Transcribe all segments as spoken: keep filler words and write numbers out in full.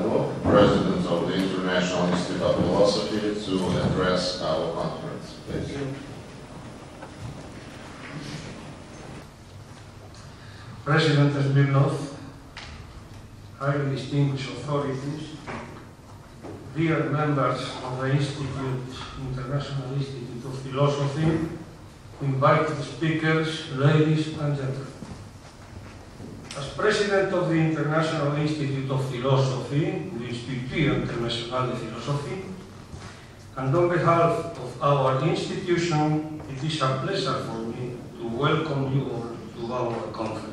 Zarbo, President of the International Institute of Philosophy, to address our conference. Please. President Smirnov, highly distinguished authorities, dear members of the Institute, International Institute of Philosophy, invited speakers, ladies and gentlemen. As President of the International Institute of Philosophy, l'Institut International de Philosophie, and on behalf of our institution, it is a pleasure for me to welcome you all to our conference.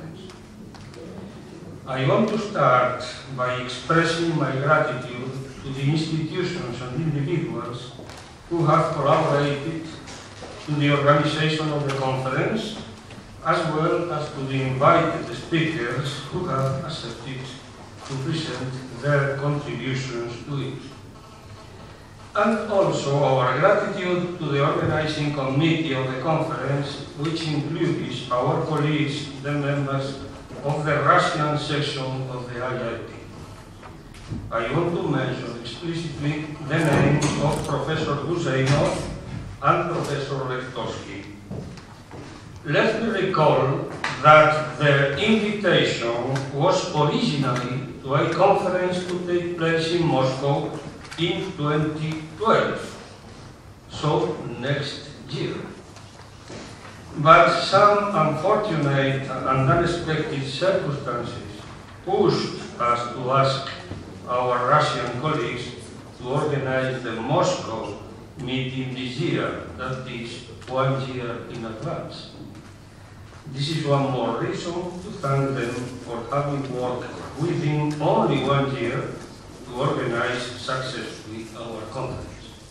I want to start by expressing my gratitude to the institutions and individuals who have collaborated to the organization of the conference, as well as to the invited speakers who have accepted to present their contributions to it. And also our gratitude to the organizing committee of the conference, which includes our colleagues, the members of the Russian section of the I I P. I want to mention explicitly the names of Professor Guseynov and Professor Leftovsky. Let me recall that their invitation was originally to a conference to take place in Moscow in twenty twelve, so next year. But some unfortunate and unexpected circumstances pushed us to ask our Russian colleagues to organize the Moscow meeting this year, that is one year in advance. This is one more reason to thank them for having worked within only one year to organize successfully our conference.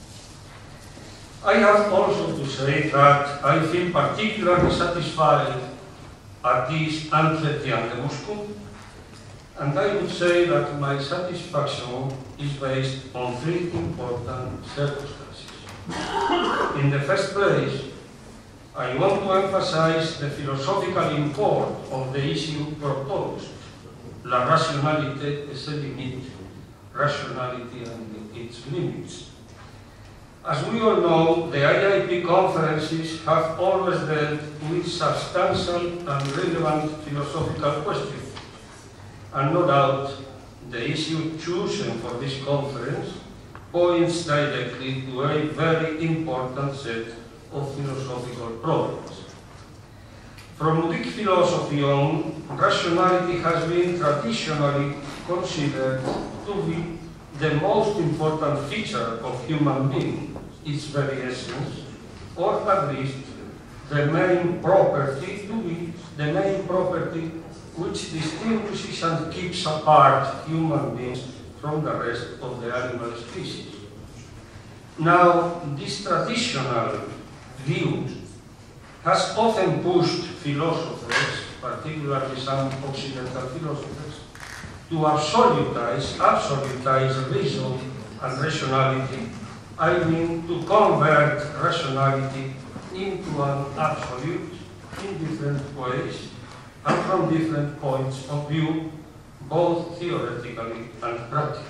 I have also to say that I feel particularly satisfied at this entretien de Moscow, and I would say that my satisfaction is based on three important circumstances. In the first place, I want to emphasize the philosophical import of the issue proposed, la rationalité et ses limites, rationality and its limits. As we all know, the I I P conferences have always dealt with substantial and relevant philosophical questions, and no doubt the issue chosen for this conference points directly to a very important set of philosophical problems. From Greek philosophy on, rationality has been traditionally considered to be the most important feature of human being, its very essence, or at least the main property to be the main property which distinguishes and keeps apart human beings from the rest of the animal species. Now, this traditional view has often pushed philosophers, particularly some Occidental philosophers, to absolutize, absolutize reason and rationality. I mean to convert rationality into an absolute in different ways and from different points of view, both theoretically and practically.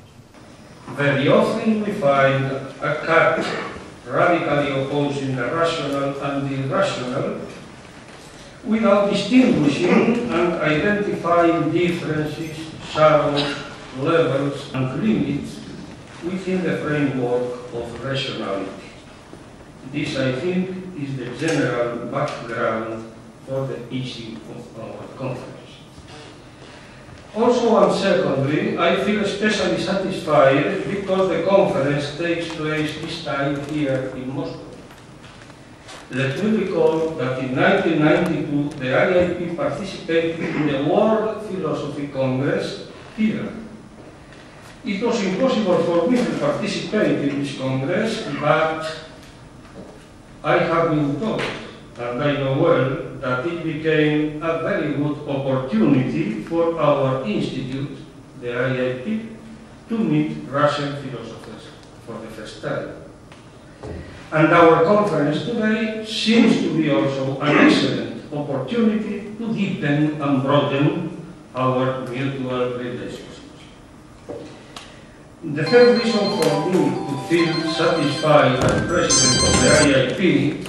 Very often we find a cut radically opposing the rational and the irrational without distinguishing and identifying differences, shadows, levels and limits within the framework of rationality. This, I think, is the general background for the issue of our conference. Also and secondly, I feel especially satisfied because the conference takes place this time here in Moscow. Let me recall that in nineteen ninety-two, the I I P participated in the World Philosophy Congress here. It was impossible for me to participate in this congress, but I have been told, and I know well, that it became a very good opportunity for our institute, the I I P, to meet Russian philosophers for the first time. And our conference today seems to be also an excellent opportunity to deepen and broaden our mutual relationships. The third reason for me to feel satisfied as president of the I I P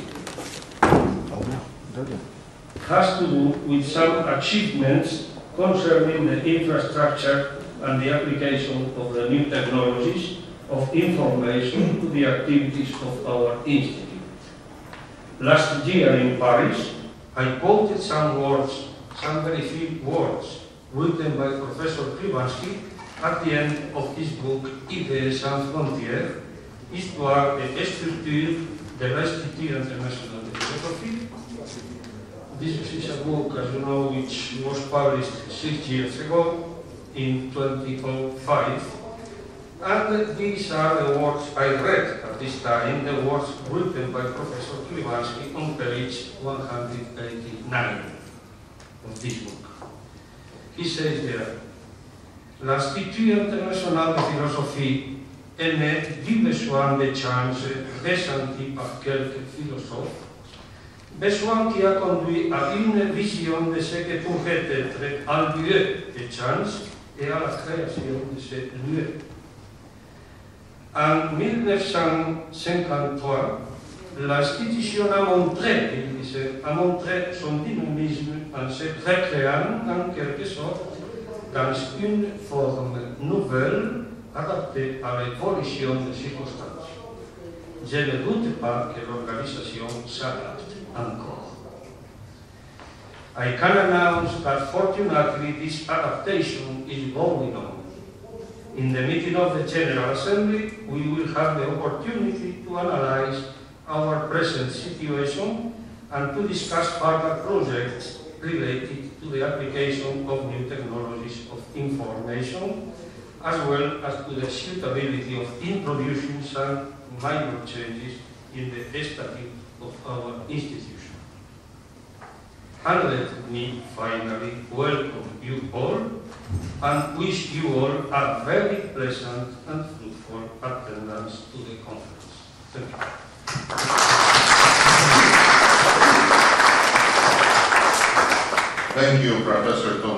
has to do with some achievements concerning the infrastructure and the application of the new technologies of information to the activities of our institute. Last year in Paris, I quoted some words, some very few words, written by Professor Klibanski at the end of his book Idées sans frontières, Histoire et structure de l'Institut International de Philosophie. This is a book, as you know, which was published six years ago in two thousand five. And these are the words I read at this time, the words written by Professor Klibanski on page one hundred eighty-nine of this book. He says there, l'Institut International de Philosophie est né du besoin de change ressenti par quelques philosophes, besoin qui a conduit à une vision de ce que pourrait être un lieu de change et à la création de ce lieu. En mille neuf cent cinquante-trois, l'institution a montré, il disait, a montré son dynamisme en se recréant en quelque sorte dans une forme nouvelle adaptée à l'évolution des circonstances. Je ne doute pas que l'organisation s'adapte encore. I can announce that fortunately this adaptation is going on. In the meeting of the General Assembly, we will have the opportunity to analyze our present situation and to discuss further projects related to the application of new technologies of information, as well as to the suitability of introducing some minor changes in the statute of our institution. And let me finally welcome you all and wish you all a very pleasant and fruitful attendance to the conference. Thank you. Thank you, Professor Toledo.